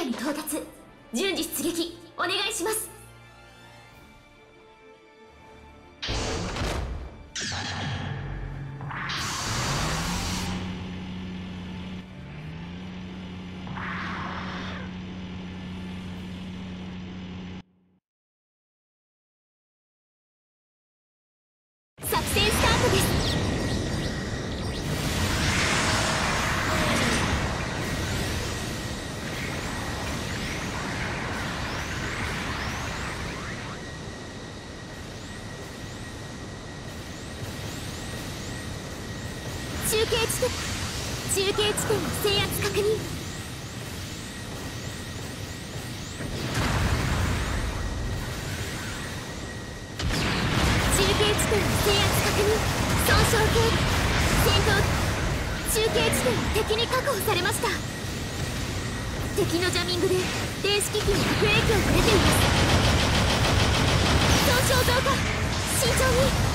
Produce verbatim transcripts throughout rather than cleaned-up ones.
エリアに到達。順次出撃お願いします。作戦スタートです。中継地点中継地点の制圧確認。中継地点の制圧確認。損傷警備戦闘。中継地点が敵に確保されました。敵のジャミングで電子機器に悪影響が出ています。損傷増加慎重に。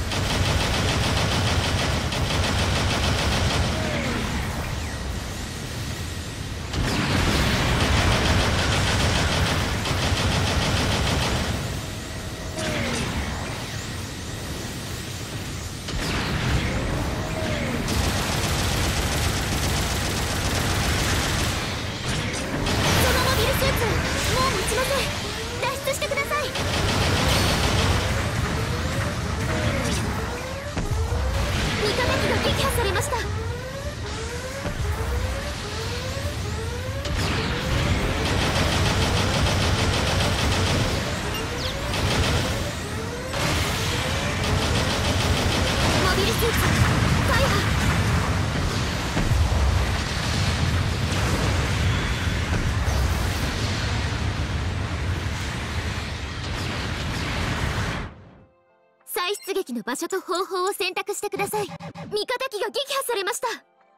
再出撃の場所と方法を選択してください。味方機が撃破されました。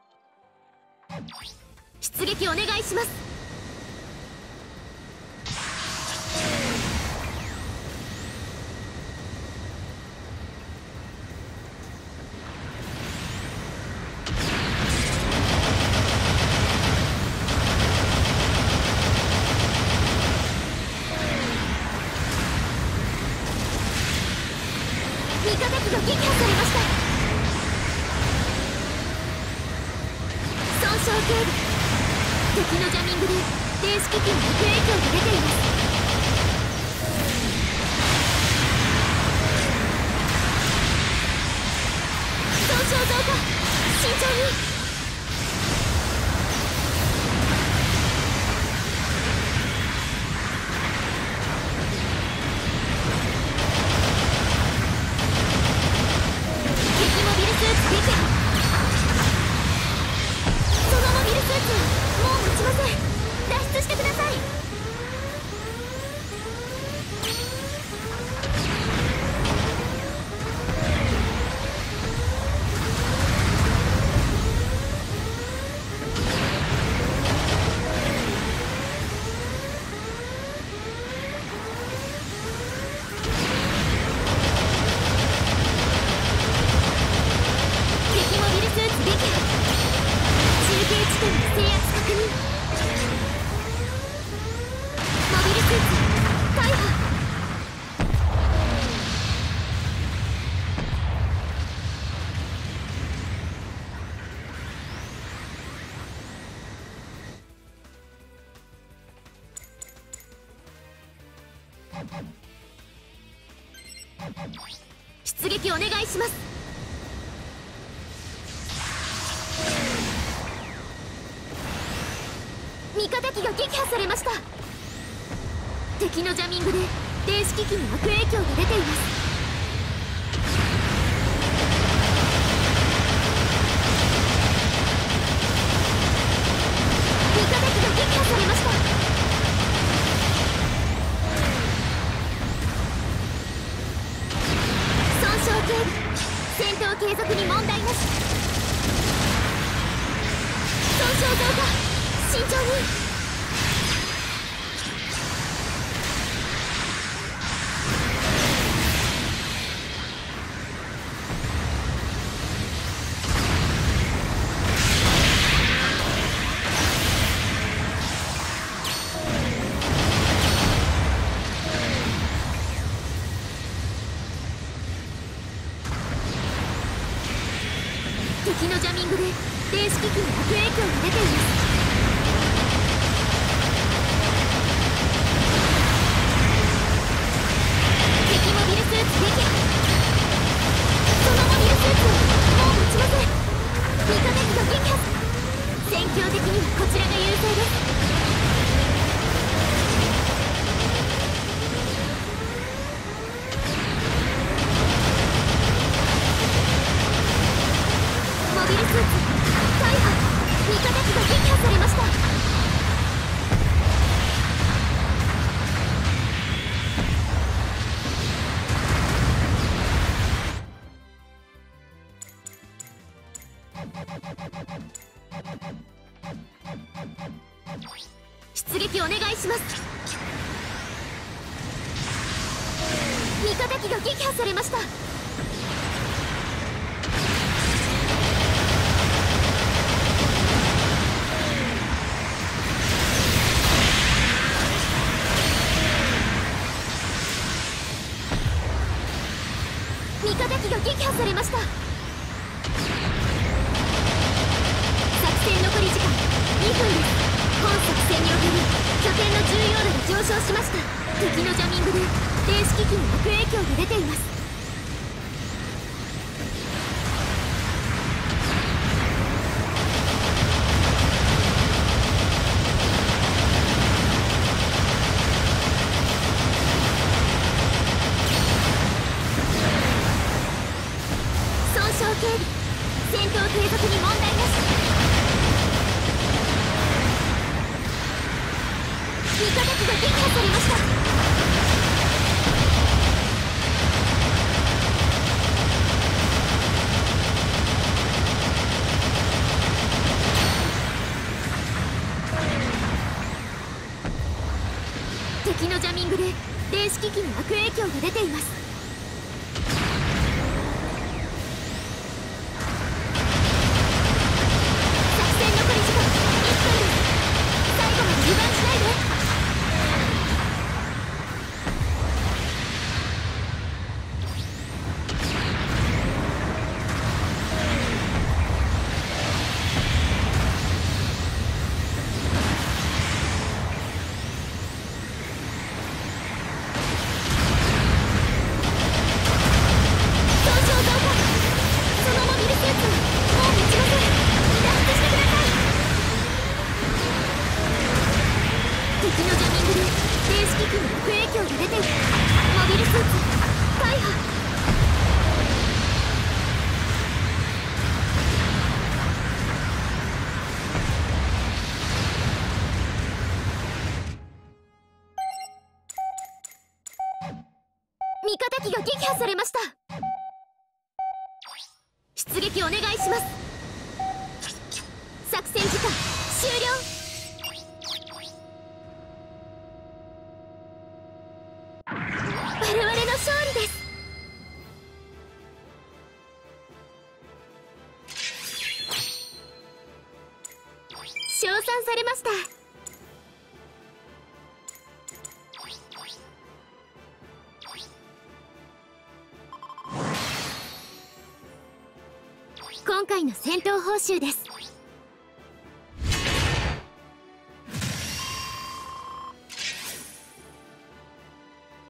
出撃お願いします。味方機が撃破されました。損傷警備敵のジャミングで電子機器に悪影響が出ています。損傷増加慎重に。そのモビルスーツもう持ちません。脱出してください。敵モビルスーツ撃破。中継地点の制圧確認。モビルスーツ大破。出撃お願いします。味方機が撃破されました。敵のジャミングで電子機器に悪影響が出ています。味方機が撃破されました。損傷警備戦闘継続に問題なし。損傷増加慎重に。 敵のジャミングで電子機器に悪影響が出ています。敵モビルスーツ撃破。そのモビルスーツはもう持ちません。味方機が撃破。戦況的にはこちらが優勢です。モビルスーツ大破。味方機が撃破されました。出撃お願いします。味方機が撃破されました。味方機が撃破されました。作戦残り時間にふんです。本作戦における拠点の重要度が上昇しました。敵のジャミングで電子機器に悪影響が出ています。損傷警備。戦闘継続に問題なし。味方機が撃破されました。敵のジャミングで電子機器に悪影響が出ています。作戦残り時間いっぷんです。最後まで油断しないで。敵のジャミングで電子機器に悪影響が出ている。モビルスーツ大破。味方機が撃破されました。出撃お願いします。作戦時間終了。我々の勝利です。称賛されました。今回の戦闘報酬です。